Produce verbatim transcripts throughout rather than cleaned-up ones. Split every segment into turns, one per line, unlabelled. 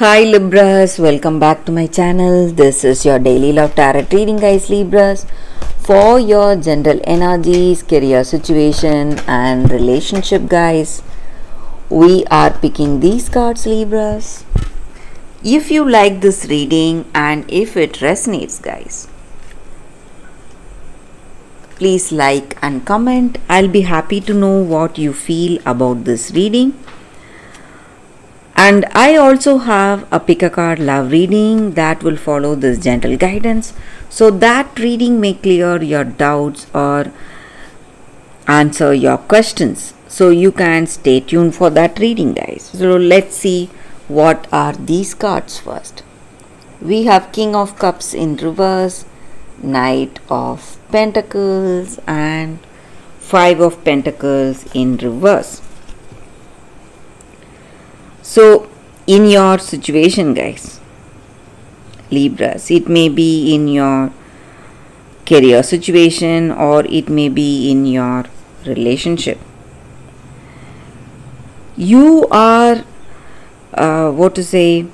Hi Libras, welcome back to my channel. This is your daily love tarot reading, guys. Libras, for your general energies, career situation and relationship, guys, we are picking these cards, Libras. If you like this reading and if it resonates, guys, please like and comment. I'll be happy to know what you feel about this reading. And I also have a pick a card love reading that will follow this gentle guidance. So that reading may clear your doubts or answer your questions. So you can stay tuned for that reading, guys. So let's see what are these cards first. We have King of Cups in reverse, Knight of Pentacles and Five of Pentacles in reverse. So, in your situation, guys, Libras, it may be in your career situation or it may be in your relationship. You are, uh, what to say,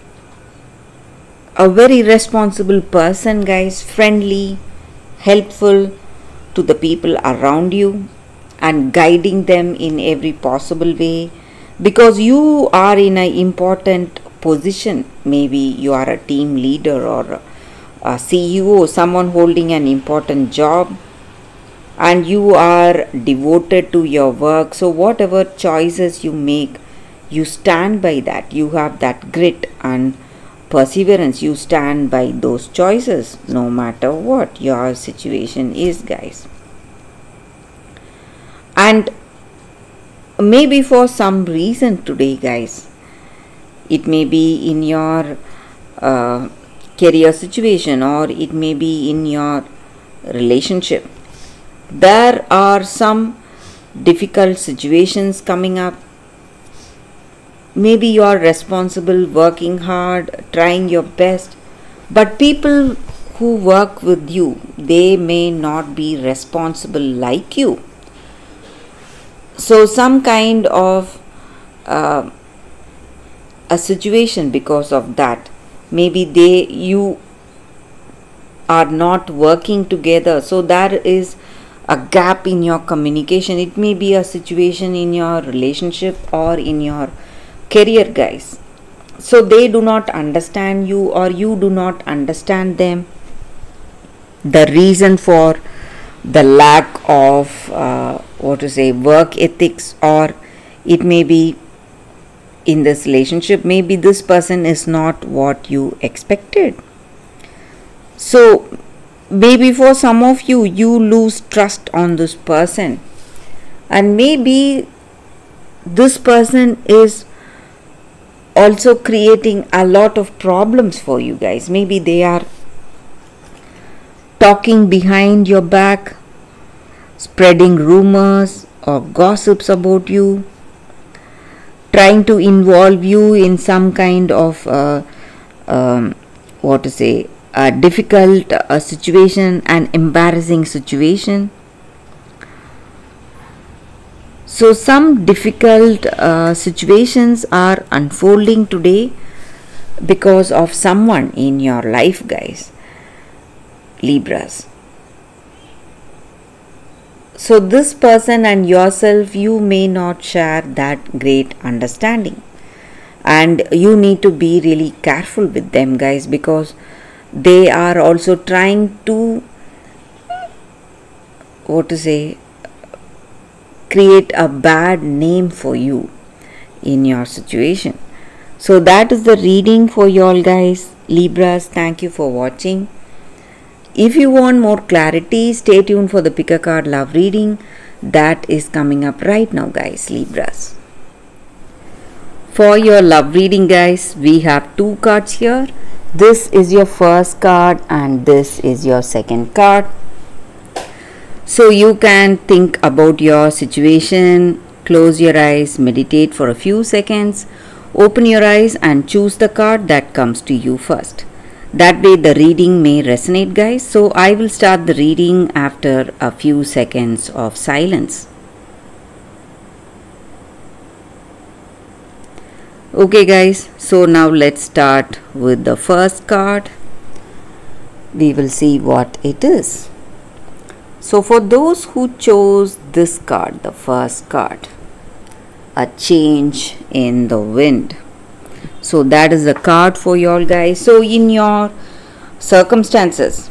a very responsible person, guys, friendly, helpful to the people around you and guiding them in every possible way. Because you are in an important position, maybe you are a team leader or a C E O, someone holding an important job, and you are devoted to your work. So whatever choices you make, you stand by that. You have that grit and perseverance. You stand by those choices no matter what your situation is, guys. And maybe for some reason today, guys, it may be in your uh, career situation or it may be in your relationship. There are some difficult situations coming up. Maybe you are responsible, working hard, trying your best, but people who work with you, they may not be responsible like you. So some kind of uh, a situation because of that. Maybe they you are not working together. So there is a gap in your communication. It may be a situation in your relationship or in your career, guys. So they do not understand you or you do not understand them. The reason for the lack of uh, what to say work ethics, or it may be in this relationship, maybe this person is not what you expected. So maybe for some of you, you lose trust on this person, and maybe this person is also creating a lot of problems for you, guys. Maybe they are talking behind your back, spreading rumors or gossips about you, trying to involve you in some kind of uh, um, what to say a difficult uh, situation, an embarrassing situation. So some difficult uh, situations are unfolding today because of someone in your life, guys, Libras. So this person and yourself, you may not share that great understanding, and you need to be really careful with them, guys, because they are also trying to, what to say, create a bad name for you in your situation. So that is the reading for you all, guys, Libras. Thank you for watching. If you want more clarity, stay tuned for the pick a card love reading that is coming up right now, guys, Libras. For your love reading, guys, we have two cards here. This is your first card and this is your second card. So you can think about your situation, close your eyes, meditate for a few seconds, open your eyes and choose the card that comes to you first. That way the reading may resonate, guys. So I will start the reading after a few seconds of silence. Okay guys, so now let's start with the first card. We will see what it is. So for those who chose this card, the first card, a change in the wind. So that is the card for you all guys. So in your circumstances,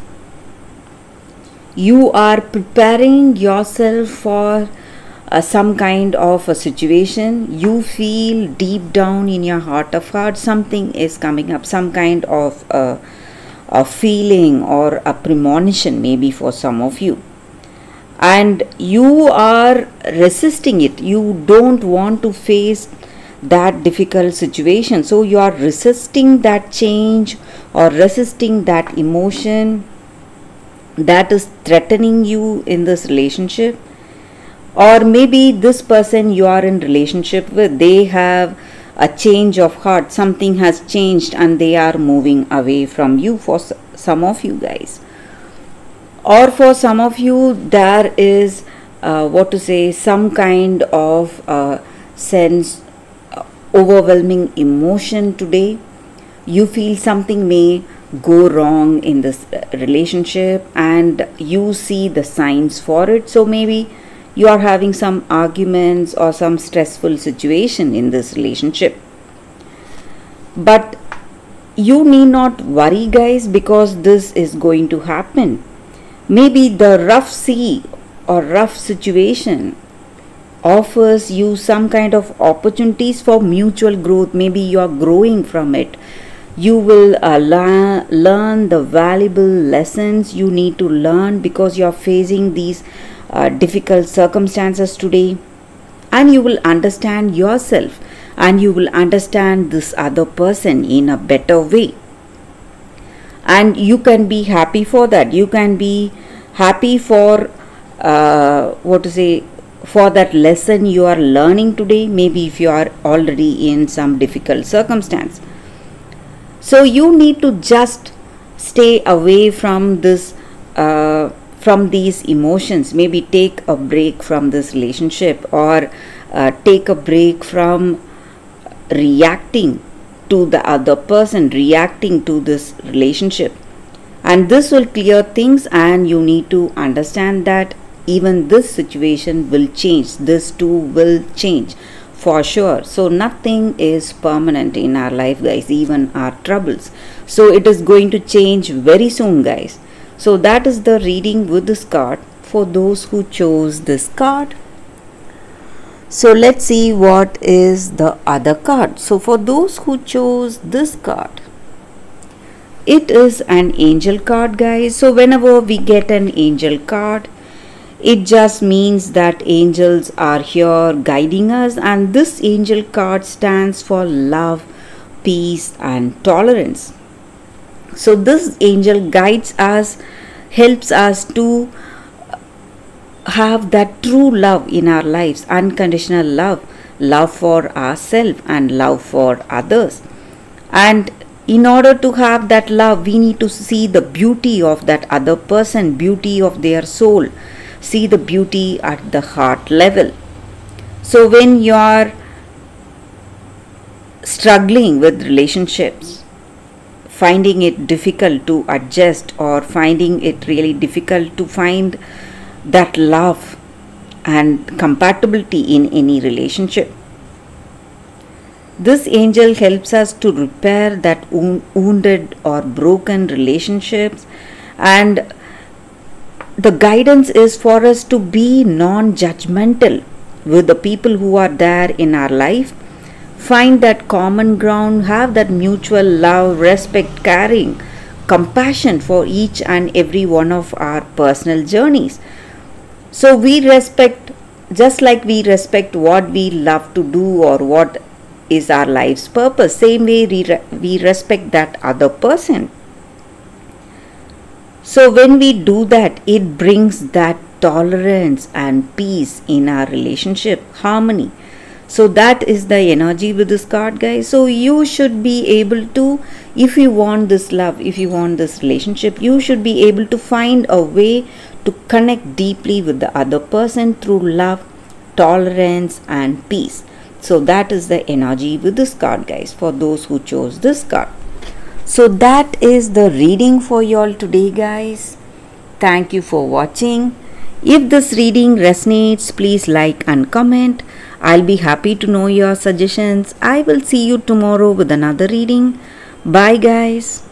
you are preparing yourself for uh, some kind of a situation. You feel deep down in your heart of heart something is coming up, some kind of a, a feeling or a premonition maybe for some of you, and you are resisting it. You don't want to face that difficult situation, so you are resisting that change or resisting that emotion that is threatening you in this relationship. Or maybe this person you are in relationship with, they have a change of heart, something has changed and they are moving away from you for some of you guys. Or for some of you, there is uh, what to say, some kind of uh, sense, uh, overwhelming emotion today. You feel something may go wrong in this relationship and you see the signs for it. So maybe you are having some arguments or some stressful situation in this relationship. But you need not worry guys, because this is going to happen. Maybe the rough sea or rough situation offers you some kind of opportunities for mutual growth. Maybe you are growing from it. You will uh, la- learn the valuable lessons you need to learn because you are facing these uh, difficult circumstances today, and you will understand yourself and you will understand this other person in a better way, and you can be happy for that. You can be happy for uh, what to say, for that lesson you are learning today, maybe if you are already in some difficult circumstance. So you need to just stay away from this uh, from these emotions. Maybe take a break from this relationship, or uh, take a break from reacting to the other person, reacting to this relationship, and this will clear things. And you need to understand that even this situation will change, this too will change for sure. So nothing is permanent in our life guys, even our troubles. So it is going to change very soon guys. So that is the reading with this card for those who chose this card. So let's see what is the other card. So for those who chose this card, it is an angel card guys. So whenever we get an angel card, it just means that angels are here guiding us, and this angel card stands for love, peace and tolerance. So this angel guides us, helps us to have that true love in our lives, unconditional love, love for ourselves and love for others. And in order to have that love, we need to see the beauty of that other person, beauty of their soul, see the beauty at the heart level. So when you are struggling with relationships, finding it difficult to adjust, or finding it really difficult to find that love and compatibility in any relationship, this angel helps us to repair that wounded or broken relationships. And the guidance is for us to be non-judgmental with the people who are there in our life, find that common ground, have that mutual love, respect, caring, compassion for each and every one of our personal journeys. So we respect, just like we respect what we love to do or what is our life's purpose, same way we, re- we respect that other person. So when we do that, it brings that tolerance and peace in our relationship, harmony. So that is the energy with this card guys. So you should be able to, if you want this love, if you want this relationship, you should be able to find a way to connect deeply with the other person through love, tolerance and peace. So that is the energy with this card, guys, for those who chose this card. So that is the reading for y'all today, guys. Thank you for watching. If this reading resonates, please like and comment. I'll be happy to know your suggestions. I will see you tomorrow with another reading. Bye, guys.